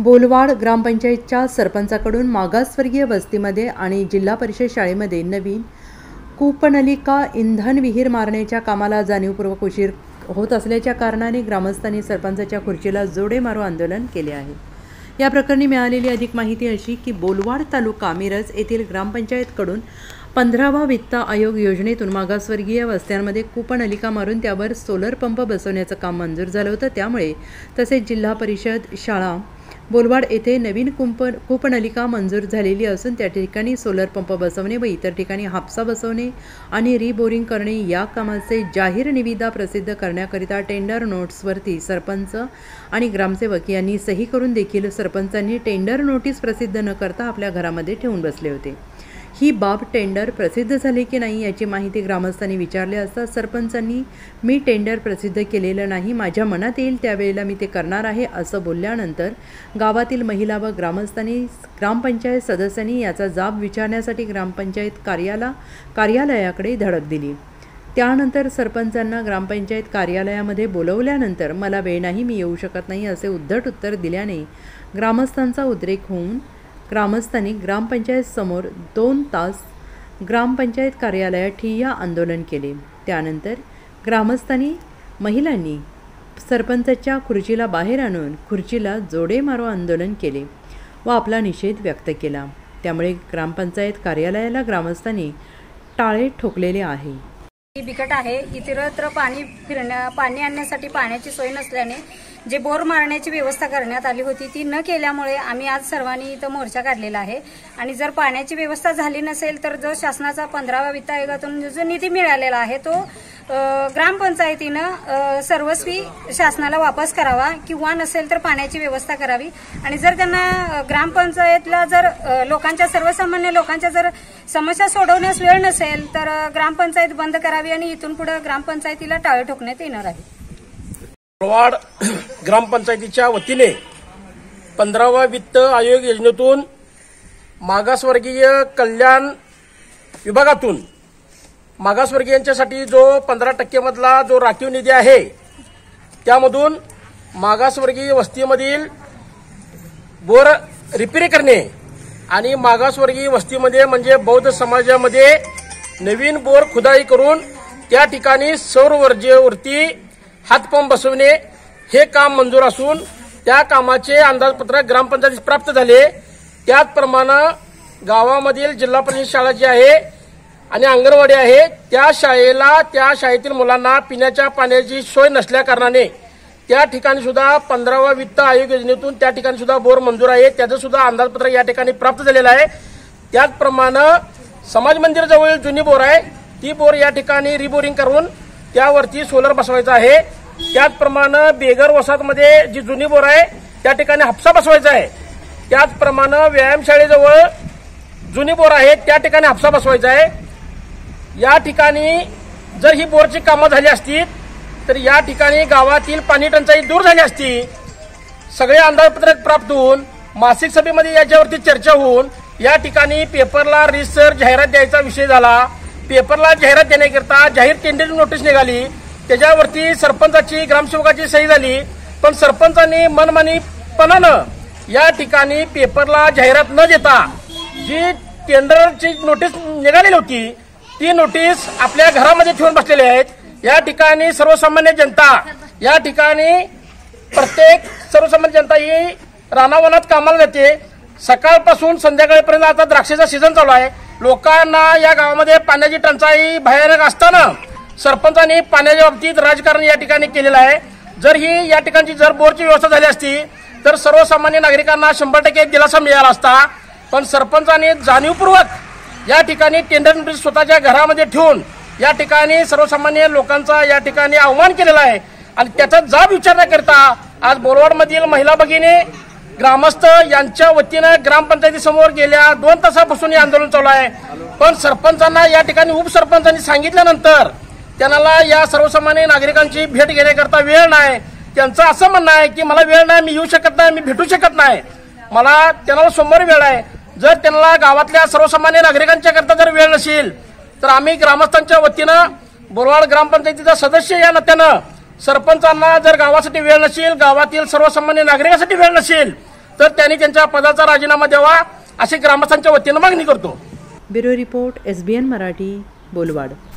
बोलवाड ग्रामपंचायतच्या सरपंचाकडून मागासवर्गीय वस्तीमध्ये आणि जिल्हा परिषद शाळेमध्ये नवीन कूपनलिका इंधन विहीर मारण्याच्या कामाला जाणीवपूर्वक उशीर होत असल्याच्या कारणाने ग्रामस्थांनी सरपंचाच्या खुर्चीला जोडे मारो आंदोलन केले आहे। या प्रकरणी मिळालेली अधिक माहिती अशी की बोलवाड तालुका मिरज येथील ग्रामपंचायतकडून 15वा वित्त आयोग योजनेतून मागासवर्गीय वस्त्यांमध्ये कूपनलिका मारून त्यावर सोलर पंप बसवण्याचं काम मंजूर झालं होतं। त्यामुळे तसेच जिल्हा परिषद शाळा बोलवाड येथे नवीन कूपनलिका मंजूर झालेली असून त्या ठिकाणी सोलर पंप बसवणे व इतर ठिकाणी हापसा बसवणे आणि रिबोरिंग करणे या कामाचे जाहीर निविदा प्रसिद्ध करण्याकरिता टेंडर नोट्सवरती सरपंच आणि ग्रामसेवक यांनी सही करून देखील सरपंचांनी टेंडर नोटीस प्रसिद्ध न करता आपल्या घरामध्ये ठेवून बसले होते। ही बाब टेंडर प्रसिद्ध झाले की नाही याची माहिती ग्रामस्थांनी विचारले असता सरपंचांनी मी टेंडर प्रसिद्ध केलेलं नाही, माझ्या मनात येईल त्यावेळेला मी ते करणार आहे असं बोलल्यानंतर गावातील महिला व ग्रामस्थांनी ग्रामपंचायत सदस्यांनी याचा जाब विचारण्यासाठी ग्रामपंचायत कार्यालयाकडे धडक दिली। त्यानंतर सरपंचांना ग्रामपंचायत कार्यालयामध्ये बोलवल्यानंतर मला वेळ नाही, मी येऊ शकत नाही असे उद्धट उत्तर दिल्याने ग्रामस्थांचा उद्रेक होऊन ग्रामस्थांनी ग्रामपंचायत समोर 2 तास ग्रामपंचायत कार्यालयात ठिय्या आंदोलन केले। त्यानंतर ग्रामस्थांनी महिलांनी सरपंचाच्या खुर्चीला बाहेर आणून खुर्चीला जोडे मारो आंदोलन केले व आपला निषेध व्यक्त केला। त्यामुळे ग्रामपंचायत कार्यालयाला ग्रामस्थांनी टाळे ठोकलेले आहे। बिकट आहे। इतरत्र पाणी आणण्यासाठी पाण्याची सोय नसल्याने जे बोर मारण्याची व्यवस्था करण्यात आली होती ती न केल्यामुळे आम्ही आज सर्वांनी इथं मोर्चा काढलेला आहे। आणि जर पाण्याची व्यवस्था झाली नसेल तर जो शासनाचा 15वा वित्त आयोगातून जो निधी मिळालेला आहे तो ग्रामपंचायतीनं सर्वस्वी शासनाला वापस करावा किंवा नसेल तर पाण्याची व्यवस्था करावी। आणि जर त्यांना ग्रामपंचायतला जर सर्वसामान्य लोकांच्या जर समस्या सोडवण्यास वेळ नसेल तर ग्रामपंचायत बंद करावी आणि इथून पुढे ग्रामपंचायतीला टाळे ठोकण्यात येणार आहे। बोलवाड ग्रामपंचायतीच्या वतीने 15वा वित्त आयोग योजनेतून मागासवर्गीय कल्याण विभागातून मागासवर्गीयांच्यासाठी जो 15% मधला जो राखीव निधी आहे त्यामधून मागासवर्गीय वस्तीमधील बोर रिपेअर करणे आणि मागासवर्गीय वस्तीमध्ये म्हणजे बौद्ध समाजामध्ये नवीन बोर खुदाई करून त्या ठिकाणी सौर ऊर्जेवरती हातपंप बसवणे हे काम मंजूर असून त्या कामाचे अंदाजपत्रक ग्रामपंचायतीस प्राप्त झाले। त्याचप्रमाणे गावामधील जिल्हा परिषद शाळा जी आहे आणि अंगणवाडी आहे त्या शाळेतील मुलांना पिण्याच्या पाण्याची सोय नसल्या कारणाने त्या ठिकाणी सुद्धा 15वा वित्त आयोग योजनेतून त्या ठिकाणी सुद्धा बोर मंजूर आहे, त्याचं सुद्धा अंदाजपत्रक या ठिकाणी प्राप्त झालेलं आहे। त्याचप्रमाणे समाज मंदिराजवळ जुनी बोर आहे ती बोर या ठिकाणी रिबोरिंग करून त्यावरती सोलर बसवायचा आहे। त्याचप्रमाणे बेगर वसाहतमध्ये जी जुनी बोर आहे त्या ठिकाणी हापसा बसवायचा आहे। त्याचप्रमाणे व्यायामशाळेजवळ जुनी बोर आहे त्या ठिकाणी हापसा बसवायचा आहे। या ठिकाणी जर ही बोरची कामं झाली असती तर या ठिकाणी गावातील पाणी टंचाई दूर झाली असती। सगळे अंदाजपत्रक प्राप्त होऊन मासिक सभेमध्ये याच्यावरती चर्चा होऊन या ठिकाणी पेपरला रिसर्च जाहिरात द्यायचा विषय झाला। पेपरला जाहिरात देण्याकरता जाहीर टेंडर नोटीस निघाली, त्याच्यावरती सरपंचाची ग्रामसेवकाची सही झाली, पण सरपंचांनी मनमानीपणानं या ठिकाणी पेपरला जाहिरात न देता जी टेंडरची नोटीस निघालेली होती ती नोटीस आपल्या घरामध्ये ठेवून बसलेले आहेत। या ठिकाणी सर्वसामान्य जनता या ठिकाणी सर्वसामान्य जनता ही रानावनात कामाला जाते। सकाळपासून संध्याकाळपर्यंत आता द्राक्षाचा सीझन चालू आहे। लोकांना या गावामध्ये पाण्याची टंचाई भयानक असताना सरपंचांनी पाण्याच्या बाबतीत राजकारण या ठिकाणी केलेलं आहे। जर ही या ठिकाणची जर बोरची व्यवस्था झाली असती तर सर्वसामान्य नागरिकांना 100% दिलासा मिळाला असता, पण सरपंचांनी जाणीवपूर्वक या ठिकाणी टेंडर नोटीस स्वतःच्या घरामध्ये ठेवून या ठिकाणी सर्वसामान्य लोकांचा या ठिकाणी अवमान केलेला आहे। आणि त्याचा जाब विचारण्याकरिता आज बोलवाडमधील महिला भगिनी ग्रामस्थ यांच्या वतीनं ग्रामपंचायतीसमोर गेल्या 2 तासापासून हे आंदोलन चालू आहे। पण सरपंचांना या ठिकाणी उपसरपंचांनी सांगितल्यानंतर त्यांना या सर्वसामान्य नागरिकांची भेट घेण्याकरता वेळ नाही। त्यांचं असं म्हणणं आहे की मला वेळ नाही, मी येऊ शकत नाही, मी भेटू शकत नाही, त्यांना सोमवारी वेळ आहे। जर त्यांना गावातल्या सर्वसामान्य नागरिकांच्या करता जर वेळ नसेल तर आम्ही ग्रामस्थांच्या वतीनं बोलवाड ग्रामपंचायतीचा सदस्य या नात्यानं सरपंचांना जर गावासाठी वेळ नसेल, गावातील सर्वसामान्य नागरिकांसाठी वेळ नसेल तर त्यांनी त्यांच्या पदाचा राजीनामा द्यावा अशी ग्रामस्थांच्या वतीनं मागणी करतो. Bureau report, SBN Marathi, Bolwad.